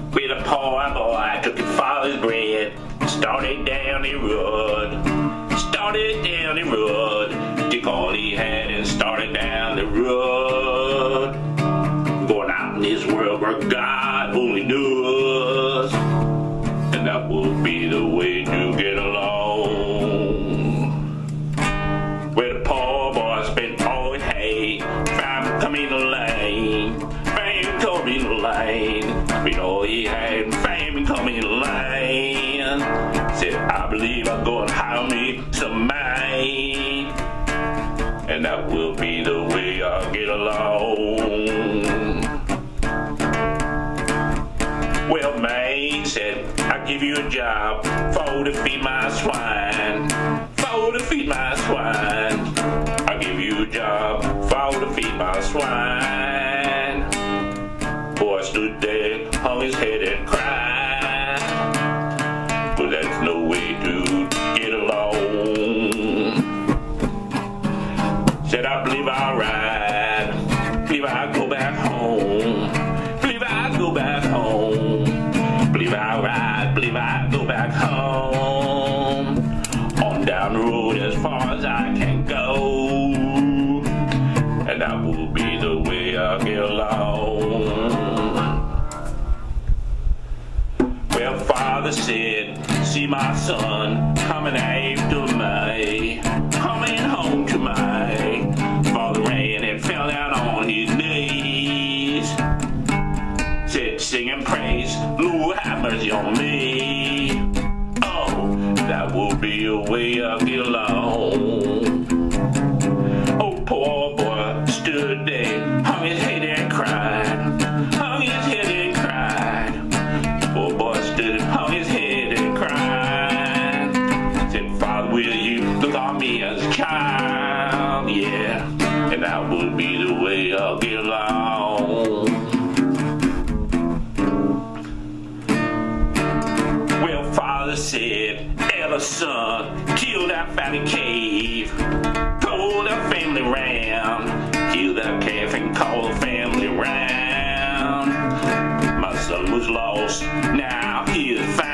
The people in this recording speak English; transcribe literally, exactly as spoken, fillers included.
With a poor boy took his father's bread, started down the road, started down the road, took all he had and started down the road. Going out in this world where God only knows, and that will be the way to get along. Where the poor boy spent all he had, fame come in the lane, fame come in the lane, spent all he had, fame come in the lane. Said, I believe I'm gonna hire me some man, and that will be the way I'll get along. Well, man said, I'll give you a job for to feed my swine, for to feed my swine. I'll give you a job for to feed my swine. Boy stood there, hung his head and cried, but that's no way to get along. Said, I believe I'll ride, believe I'll go back home, believe I'll go back home, believe I'll ride, believe I'll go back home. On down the road as far as I can go, and that will be the way I'll get along. Well, father said, see my son coming after me, coming home to me. Father ran and fell down on his knees, said, sing and praise, Lord have mercy on me. Oh, that will be a way I'll get along. Oh, poor boy stood there, hung his head and cried, hung his head and cried. Poor boy stood, hung his head and cried. Said, Father, will you look on me as a child? Yeah, and that will be the way I'll get along. Well, father said, Ella's son, kill that fatty cave, call the family round, kill that calf and call the family round. My son was lost, now he is found.